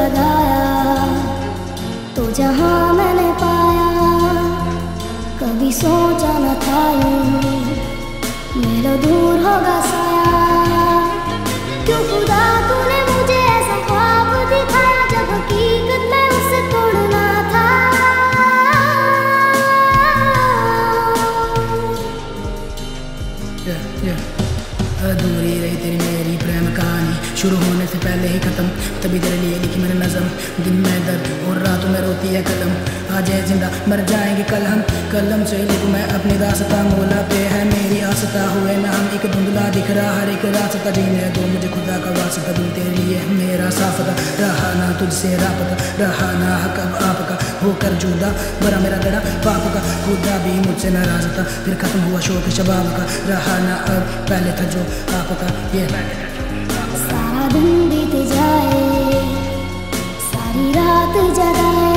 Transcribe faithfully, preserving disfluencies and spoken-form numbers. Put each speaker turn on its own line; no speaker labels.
लगाया तो जहां मैंने पाया, कभी सोचा न था यूं मेरा दूर होगा साया। क्यों खुदा तूने मुझे ऐसा ख्वाब दिखाया, जब हकीकत में उसे तोड़ना था।
yeah, yeah. अधूरी रही तेरी मेरी प्रेम कहानी, शुरू होने से पहले ही खत्म। तभी तेरे लिए लिखी मैंने नज़म, दिन में दर्द और रातों में रोती है कलम। आज है जिंदा मर जाएंगे कल हम, कलम से लिखूं मैं अपनी दास्तां। मौला पे है मेरी आस्था, हुए ना हम एक धुंधला दिख रहा हर एक रास्ता। जीने दो मुझे खुदा का वास्ता, दिल तेरे लिए मेरा साफता। रहा ना तुझसे रापता, रहा ना हक अब आपका, होकर जुदा बरा मेरा गड़ा पाप का। खुदा भी मुझसे नाराज था, फिर खत्म हुआ शौक शबाब का। रहा ना अब पहले था जो आपका, ये
सारा दिन बीत जाए, सारी रात जगाए,